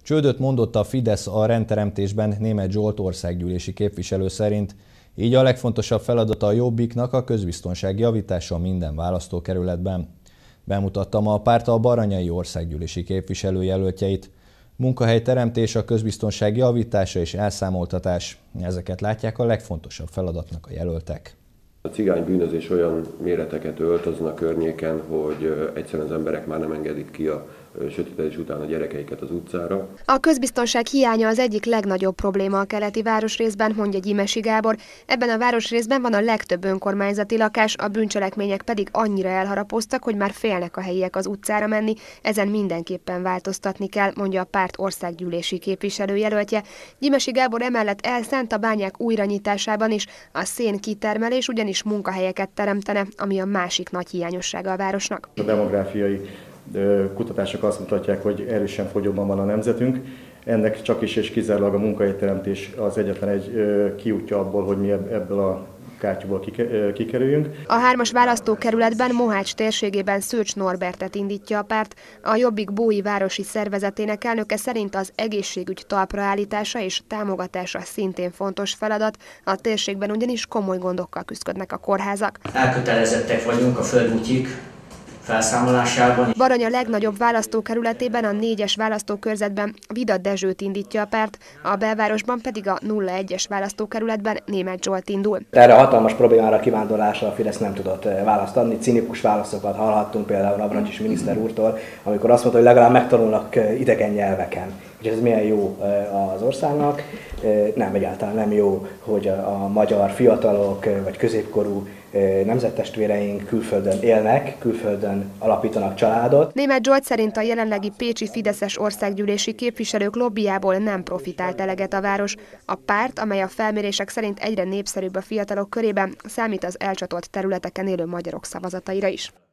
Csődöt mondott a Fidesz a rendteremtésben. Németh Zsolt országgyűlési képviselő szerint így a legfontosabb feladata a Jobbiknak a közbiztonság javítása minden választókerületben. Bemutatta ma a párt a baranyai országgyűlési képviselőjelöltjeit. Munkahelyteremtés, a közbiztonság javítása és elszámoltatás. Ezeket látják a legfontosabb feladatnak a jelöltek. A cigánybűnözés olyan méreteket ölt azon a környéken, hogy egyszerűen az emberek már nem engedik ki a sötétedés után a gyerekeiket az utcára. A közbiztonság hiánya az egyik legnagyobb probléma a keleti városrészben, mondja Gyimesi Gábor. Ebben a városrészben van a legtöbb önkormányzati lakás, a bűncselekmények pedig annyira elharapoztak, hogy már félnek a helyiek az utcára menni. Ezen mindenképpen változtatni kell, mondja a párt országgyűlési képviselőjelöltje. Gyimesi Gábor emellett elszánt a bányák újranyitásában is. A szén kitermelés ugyanis munkahelyeket teremtene, ami a másik nagy hiányossága a városnak. A demográfiai kutatások azt mutatják, hogy erősen fogyóban van a nemzetünk. Ennek csak is és kizárólag a munkahelyteremtés az egyetlen egy kiútja abból, hogy mi ebből a kártyából kikerüljünk. A 3-as választókerületben Mohács térségében Szőcs Norbertet indítja a párt. A Jobbik Bói városi szervezetének elnöke szerint az egészségügy talpra állítása és támogatása szintén fontos feladat. A térségben ugyanis komoly gondokkal küszködnek a kórházak. Elkötelezettek vagyunk a földútjik felszámolásában. Barany a legnagyobb választókerületében, a 4-es választókörzetben Vida Dezsőt indítja a párt, a belvárosban pedig a 01-es választókerületben Németh Zsolt indul. Erre a hatalmas problémára, a kivándorlásra a Fidesz nem tudott választ adni. Cinikus válaszokat hallhattunk például Navracsics miniszter úrtól, amikor azt mondta, hogy legalább megtanulnak idegen nyelveken. Úgyhogy ez milyen jó az országnak. Nem, egyáltalán nem jó, hogy a magyar fiatalok vagy középkorú nemzettestvéreink külföldön élnek, külföldön alapítanak családot. Németh Zsolt szerint a jelenlegi pécsi fideszes országgyűlési képviselők lobbyjából nem profitált eleget a város. A párt, amely a felmérések szerint egyre népszerűbb a fiatalok körében, számít az elcsatolt területeken élő magyarok szavazataira is.